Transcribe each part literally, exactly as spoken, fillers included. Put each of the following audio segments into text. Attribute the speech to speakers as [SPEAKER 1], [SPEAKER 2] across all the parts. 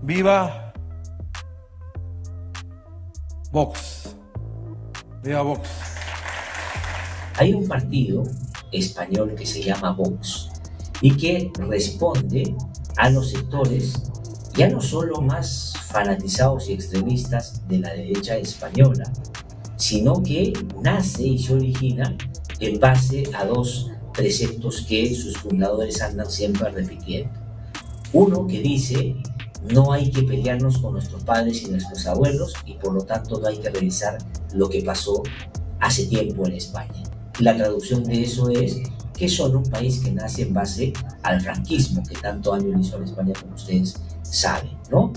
[SPEAKER 1] Viva Vox. Viva Vox.
[SPEAKER 2] Hay un partido español que se llama Vox y que responde a los sectores ya no solo más fanatizados y extremistas de la derecha española, sino que nace y se origina en base a dos preceptos que sus fundadores andan siempre repitiendo. Uno que dice: no hay que pelearnos con nuestros padres y nuestros abuelos, y por lo tanto no hay que revisar lo que pasó hace tiempo en España. La traducción de eso es que son un país que nace en base al franquismo, que tanto daño le hizo a España, como ustedes saben, ¿no?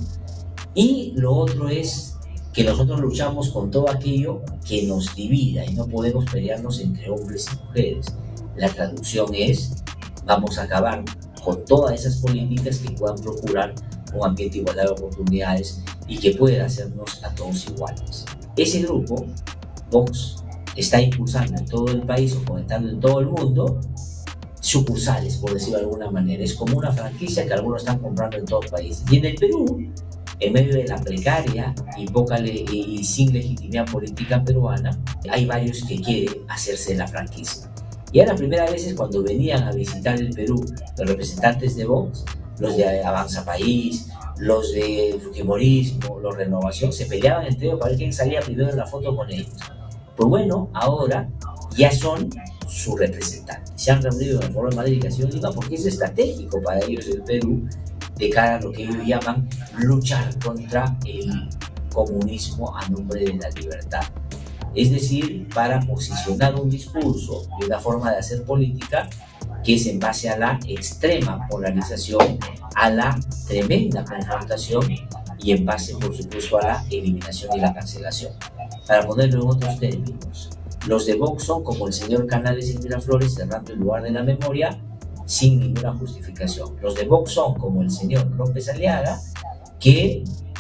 [SPEAKER 2] Y lo otro es que nosotros luchamos con todo aquello que nos divida y no podemos pelearnos entre hombres y mujeres. La traducción es: vamos a acabar con todas esas políticas que puedan procurar un ambiente de igualdad de oportunidades y que pueda hacernos a todos iguales. Ese grupo, Vox, está impulsando en todo el país o fomentando en todo el mundo sucursales, por decirlo de alguna manera. Es como una franquicia que algunos están comprando en todos los países. Y en el Perú, en medio de la precaria y, poca le y sin legitimidad política peruana, hay varios que quieren hacerse de la franquicia. Y a la primera vez es cuando venían a visitar el Perú los representantes de Vox, los de Avanza País, los de Fujimorismo, los Renovación, se peleaban entre ellos para ver quién salía primero en la foto con ellos. Pues bueno, ahora ya son sus representantes. Se han reunido en el Foro de Madrid y Nación Lima porque es estratégico para ellos el Perú de cara a lo que ellos llaman luchar contra el comunismo a nombre de la libertad. Es decir, para posicionar un discurso y una forma de hacer política que es en base a la extrema polarización, a la tremenda confrontación y en base, por supuesto, a la eliminación y la cancelación. Para ponerlo en otros términos, los de Vox son como el señor Canales en Miraflores cerrando el lugar de la memoria sin ninguna justificación. Los de Vox son como el señor López Aliaga, que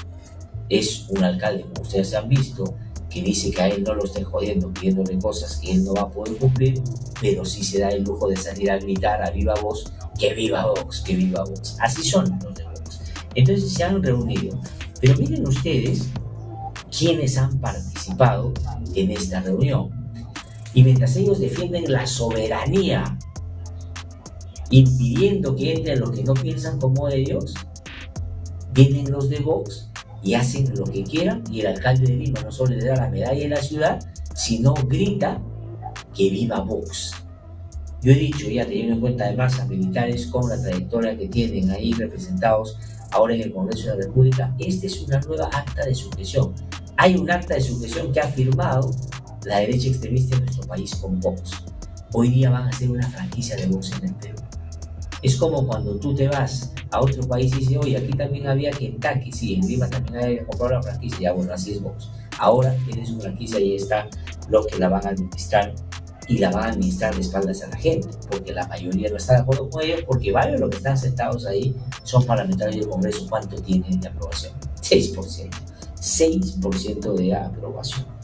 [SPEAKER 2] es un alcalde, como ustedes han visto, que dice que a él no lo estén jodiendo, pidiéndole cosas que él no va a poder cumplir, pero sí se da el lujo de salir a gritar a viva voz que viva Vox, que viva Vox. Así son los de Vox. Entonces se han reunido. Pero miren ustedes quiénes han participado en esta reunión. Y mientras ellos defienden la soberanía, impidiendo que entren los que no piensan como ellos, vienen los de Vox y hacen lo que quieran, y el alcalde de Lima no solo le da la medalla de la ciudad, sino grita que viva Vox. Yo he dicho, ya teniendo en cuenta además a militares con la trayectoria que tienen ahí representados ahora en el Congreso de la República, esta es una nueva acta de sucesión. Hay un acta de sucesión que ha firmado la derecha extremista en nuestro país con Vox. Hoy día van a hacer una franquicia de Vox en el Perú. Es como cuando tú te vas a otro país y dices: oye, aquí también había Kentucky, sí, en Lima también había que comprar la franquicia. Ya, bueno, así es Vox. Ahora tienes una franquicia y está los que la van a administrar, y la van a administrar de espaldas a la gente, porque la mayoría no está de acuerdo con ellos, porque varios de los que están sentados ahí son parlamentarios del Congreso. ¿Cuánto tienen de aprobación? seis por ciento. seis por ciento de aprobación.